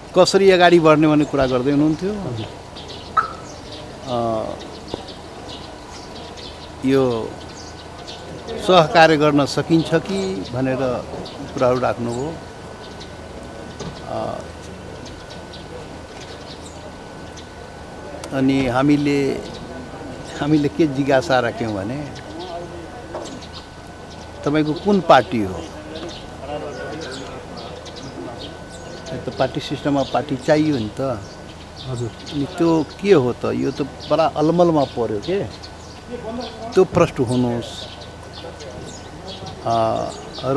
कसरी अगाडि बढ्ने भन्ने कुरा गर्दै हुनुहुन्थ्यो। यो सहकार्य गर्न सकिन्छ कि भनेर कुराहरू राख्नुभयो। अनि हामीले के जिज्ञासा राख्यौँ भने तपाईको कुन पार्टी हो? तो पार्टी सिस्टममा पार्टी चाहियो नि त। हजुर। अनि त्यो के हो त? यो त बडा अलमलमा पर्यो के। त्यो प्रश्न हुनुहोस्। र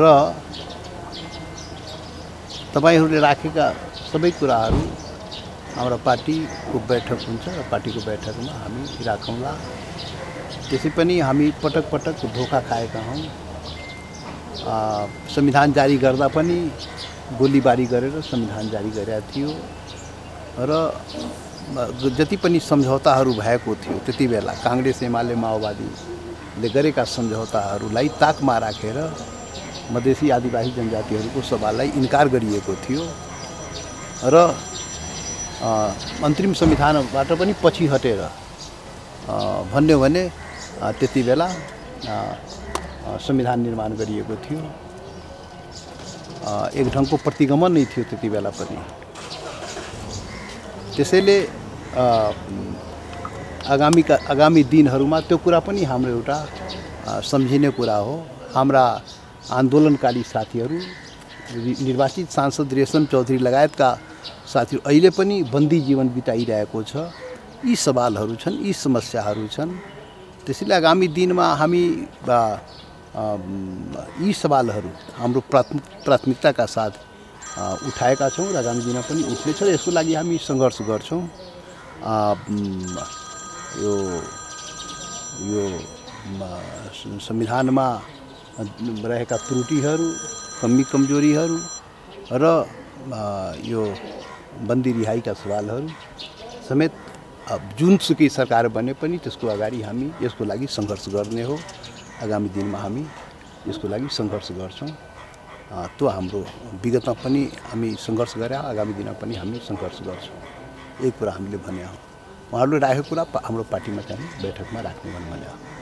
तपाईहरूले राखेका सबै कुराहरू हाम्रो पार्टीको बैठक हुन्छ र पार्टीको बैठकमा हामी राखौँला। त्यसै पनि हामी पटक पटक धोका खाएका हौँ। संविधान जारी गर्दा पनि गोलीबारी गरेर संविधान जारी गरेका थियो र जति पनि सम्झौताहरू भएको थियो त्यति बेला काङ्ग्रेस एमाले माओवादीले गरेका सम्झौताहरूलाई ताकमा राखेर मधेसी आदिवासी जनजातिहरूको सवाललाई इन्कार गरिएको थियो र अन्तरिम संविधानबाट पनि पछि हटेर भन्यो भने त्यति बेला संविधान निर्माण गरिएको थियो। एक ढङ्गको प्रतिगमन नै थियो त्यति बेला पनि। त्यसैले आगामी दिनहरूमा त्यो कुरा पनि हाम्रो एउटा सम्झिने कुरा हो। हाम्रा आन्दोलनकारी साथीहरू, निर्वाचित सांसद रेशम चौधरी लगायतका साथीहरू अहिले पनि बन्दी जीवन बिताइरहेको छ। यी सवालहरू छन्, यी समस्याहरू छन्। त्यसैले आगामी दिनमा हामी यी सवालहरू हाम्रो प्राथमिकताका साथ उठाएका छौँ र आगामी दिनमा पनि उठ्नेछ। यसको लागि हामी सङ्घर्ष गर्छौँ। यो संविधानमा रहेका त्रुटिहरू, कमी कमजोरीहरू र यो बन्दी रिहाईका सवालहरू समेत जुनसुकै सरकार बने पनि त्यसको अगाडि हामी यसको लागि सङ्घर्ष गर्ने हो। आगामी दिनमा हामी यसको लागि सङ्घर्ष गर्छौँ। त्यो हाम्रो विगतमा पनि हामी सङ्घर्ष गरे, आगामी दिनमा पनि हामी सङ्घर्ष गर्छौँ। यही कुरा हामीले भने हो। उहाँहरूले राखेको कुरा हाम्रो पार्टीमा चाहिँ बैठकमा राख्ने भन्ने हो।